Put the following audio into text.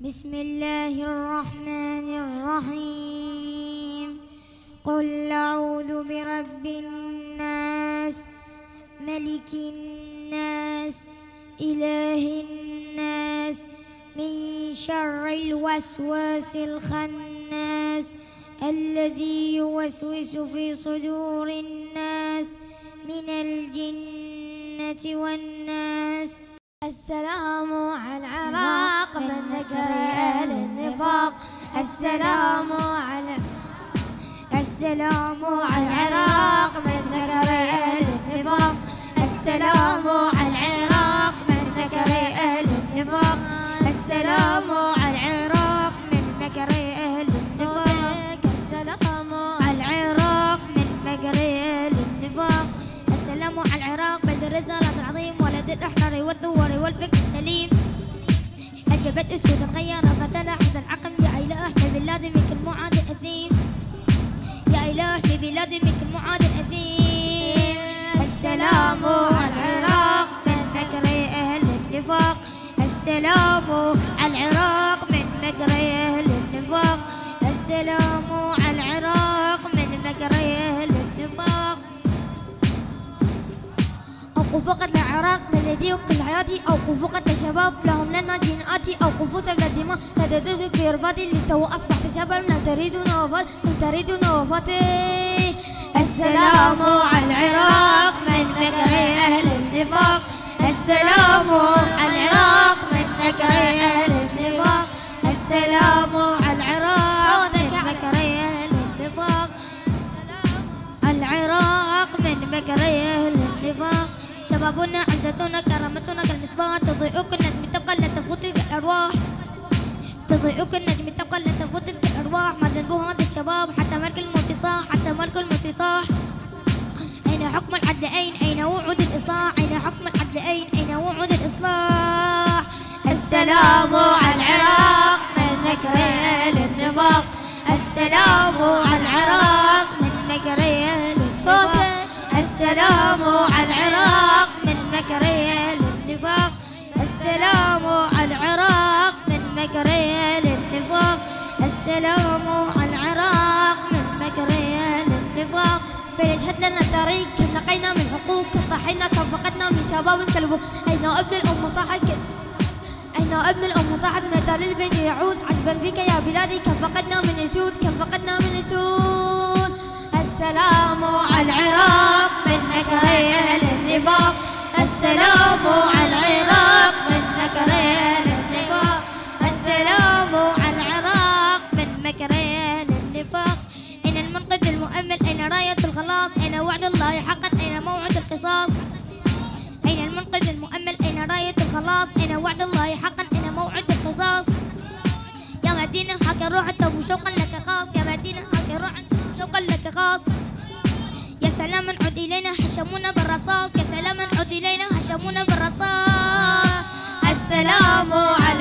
بسم الله الرحمن الرحيم. قل أعوذ برب الناس ملك الناس إله الناس من شر الوسواس الخناس الذي يوسوس في صدور الناس من الجنة والناس. السلام على العراق من ذكر أهل النفاق. السلام على العراق من ذكر أهل النفاق. السلام على العراق من ذكر أهل النفاق. السلام على العراق من ذكر أهل النفاق. السلام على العراق من ذكر أهل النفاق. السلام على العراق بلد الرسالة العظيم ولد الأحرار والثور والفكر السليم. أجبت أسود الغيارة فتلاحظ العقم. يا إله ببلاد منك المعاد الأثيم. يا إله ببلاد منك المعاد الأثيم. السلام على العراق من مكر أهل النفاق. السلام على العراق من مكر أهل النفاق. السلام على العراق من مكر أهل النفاق. أوقفوا قتل العراق بلدي وكل حياتي. أوقفوا قتل شباب لهم لنا جنآتي. أوقفوا سفك الدماء لا تدوسوا في رفاتي. للتو أصبحت شابا لا تريدون وفاتي. لم تريدون وفاتي. السلام على العراق من ذكر أهل النفاق. السلام على العراق من ذكر أهل النفاق. السلام على العراق من ذكر أهل النفاق. السلام على العراق من ذكر أهل النفاق. شبابنا عزتنا كرامتنا كالمصباح. تضيئك النجم تبقى لا تفوتك الأرواح. تضيئك النجم تبقى لا تفوتك الأرواح. ما ذنب هذا الشباب حتى ملك الموت صاح. حتى ملك الموت صاح. أين حكم العدل أين وعود الإصلاح. أين حكم العدل أين وعود الإصلاح. السلام على العراق من ذكر أهل النفاق. السلام على العراق من ذكر أهل النفاق. السلام على العراق من مكر أهل النفاق. السلام على العراق من مكر أهل النفاق. السلام على العراق من مكر أهل النفاق. فليشهد لنا التاريخ كم لقينا من حقوق. كم ضحينا كم فقدنا من شباب كالبوق. أين ابن الأم صاحت أين ابن الأم صاحت متى للبيت يعود. عجبا فيك يا بلادي كم فقدنا من أسود. كم فقدنا من أسود. السلام على العراق من مكر أهل النفاق. السلام على العراق من مكر أهل النفاق. السلام على العراق من مكر أهل النفاق. أين المنقذ المؤمل أين راية الخلاص. أين وعد الله حقا أين موعد القصاص. أين المنقذ المؤمل أين راية الخلاص. أين وعد الله حقا أين موعد القصاص. يا مدينة هكا روح التوب شوقا لك خاص. يا مدينة هكا روح شوقا لك خاص. يا سلام عد إلينا هشمونا بالرصاص. يا سلام عد إلينا هشمونا بالرصاص. السلام عليكم.